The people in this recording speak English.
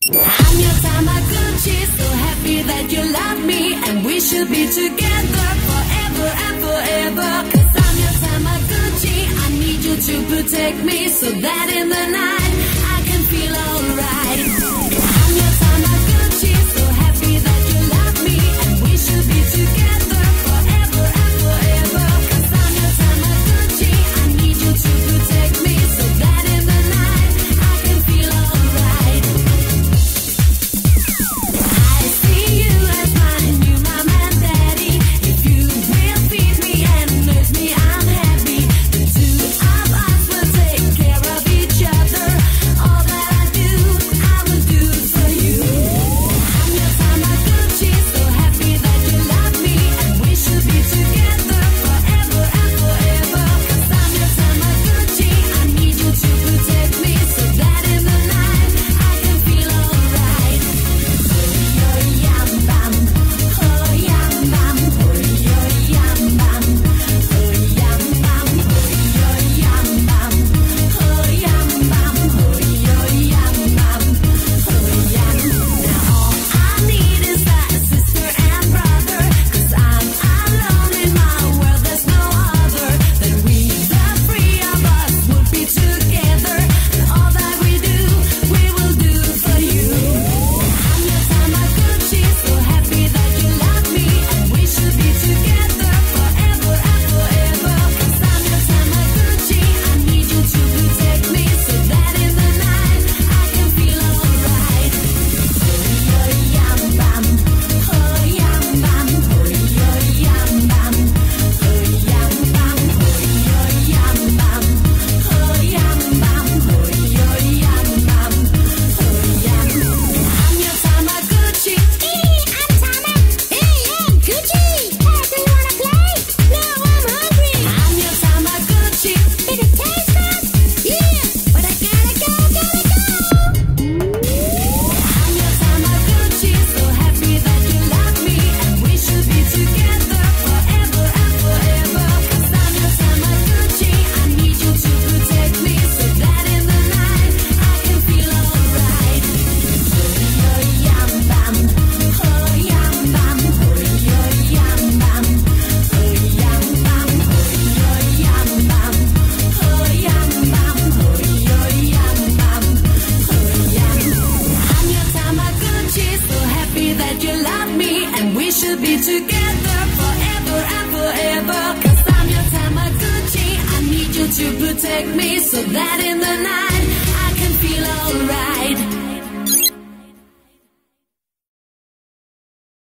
I'm your Tamagotchi, so happy that you love me, and we should be together forever and forever. 'Cause I'm your Tamagotchi, I need you to protect me, so that in the night I can feel alright. I'm your Tamagotchi, so happy that you love me, and we should be together forever and forever. 'Cause I'm your Tamagotchi, I need you to protect me, so that in the night I can feel alright. I see you as my new mom and daddy. If you will feed me and nurse me, I'm happy. The two of us will take care of each other. All that I do, I will do for you. I'm your Tamagotchi, so happy that you love me, and we should be together forever and forever. 'Cause I'm your Tamagotchi, I need you to protect me, so that in the night I can feel alright. Yo yam bam, oh yam bam, oh yo yam bam, oh yam bam, oh yo yam bam, oh yam bam, oh yo yam bam, oh yam. Now all I need is a sister and brother, 'cause I'm alone in my world, there's no other. That we, the three of us, would be together, and all that we do, we will do for you. I'm your Tamagotchi, so happy that you love me, and we should be together forever and forever. 'Cause I'm your Tamagotchi, I need you to protect me, so that in the night I can feel alright. Yo yam bam, oh yam bam, oh yo yam bam, oh yam bam, oh yo yam bam, oh yam bam, oh yo yam bam, oh yam. I'm your Tamagotchi. I'm Tama. Gucci. Hey, do you wanna play? No, I'm hungry. I'm your Tamagotchi. Did it taste good? Yeah, but I gotta go. I'm your Tamagotchi, so happy that you love me, and we should be together forever and forever. 'Cause I'm your Tamagotchi, I need you to protect me, so that in the night I can feel alright. Yo yam bam, oh yam bam, oh yo yam bam, oh yam bam, oh yo yam bam, oh yam bam, oh yo yam bam, oh yam. I'm your Tamagotchi, so happy that you love me, and we should be together forever and forever. 'Cause I'm your Tamagotchi, I need you to protect me, so that in the night I can feel alright.